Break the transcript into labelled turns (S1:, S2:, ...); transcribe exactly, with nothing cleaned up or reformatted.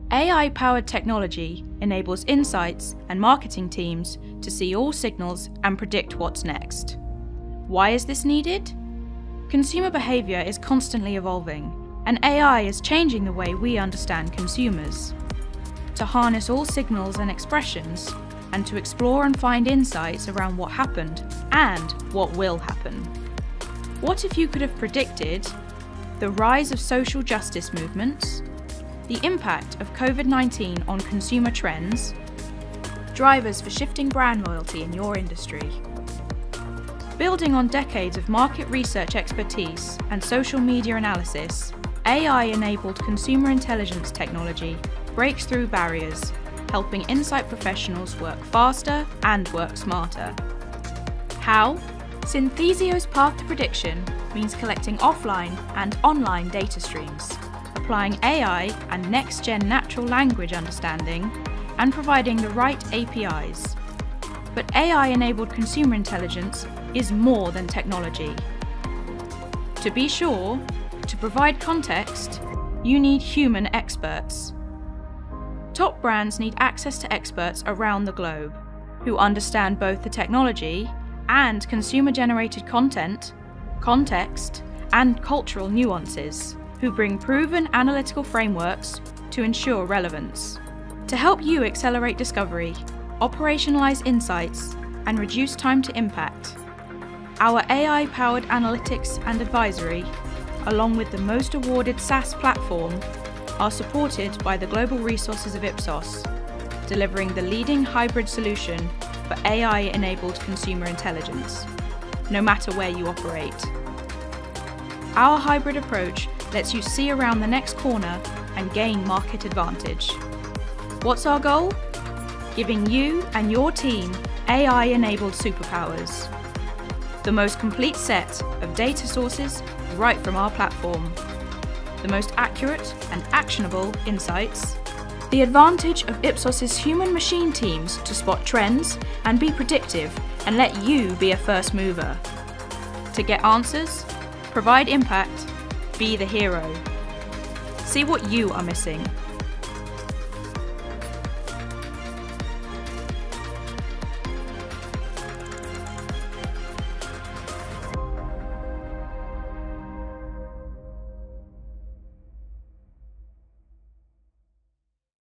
S1: A I-powered technology enables insights and marketing teams to see all signals and predict what's next. Why is this needed? Consumer behaviour is constantly evolving, and A I is changing the way we understand consumers. To harness all signals and expressions, and to explore and find insights around what happened and what will happen. What if you could have predicted the rise of social justice movements, the impact of COVID nineteen on consumer trends, drivers for shifting brand loyalty in your industry? Building on decades of market research expertise and social media analysis, A I-enabled consumer intelligence technology breaks through barriers, helping insight professionals work faster and work smarter. How? Synthesio's path to prediction means collecting offline and online data streams, applying A I and next-gen natural language understanding, and providing the right A P Is. But A I-enabled consumer intelligence is more than technology. To be sure, to provide context, you need human experts. Top brands need access to experts around the globe, who understand both the technology and consumer-generated content, context, and cultural nuances, who bring proven analytical frameworks to ensure relevance. To help you accelerate discovery, operationalize insights, and reduce time to impact, our A I-powered analytics and advisory, along with the most awarded SaaS platform, are supported by the global resources of Ipsos, delivering the leading hybrid solution for A I-enabled consumer intelligence, no matter where you operate. Our hybrid approach lets you see around the next corner and gain market advantage. What's our goal? Giving you and your team A I-enabled superpowers. The most complete set of data sources right from our platform. The most accurate and actionable insights. The advantage of Ipsos's human-machine teams to spot trends and be predictive and let you be a first mover. To get answers, provide impact, be the hero. See what you are missing.